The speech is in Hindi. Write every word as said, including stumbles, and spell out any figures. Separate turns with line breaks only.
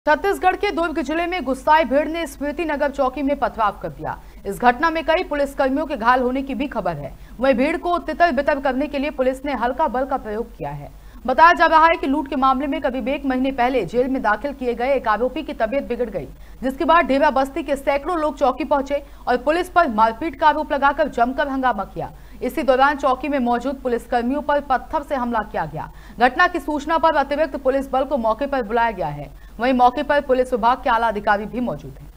छत्तीसगढ़ के दुर्ग जिले में गुस्साई भीड़ ने स्मृति नगर चौकी में पथराव कर दिया। इस घटना में कई पुलिसकर्मियों के घायल होने की भी खबर है। वहीं भीड़ को तितर बितर करने के लिए पुलिस ने हल्का बल का प्रयोग किया है। बताया जा रहा है कि लूट के मामले में करीब एक महीने पहले जेल में दाखिल किए गए एक आरोपी की तबीयत बिगड़ गई, जिसके बाद ढेबा बस्ती के सैकड़ों लोग चौकी पहुंचे और पुलिस पर मारपीट का आरोप लगाकर जमकर हंगामा किया। इसी दौरान चौकी में मौजूद पुलिसकर्मियों पर पत्थर से हमला किया गया। घटना की सूचना पर अतिरिक्त पुलिस बल को मौके पर बुलाया गया है। वहीं मौके पर पुलिस विभाग के आला अधिकारी भी मौजूद हैं।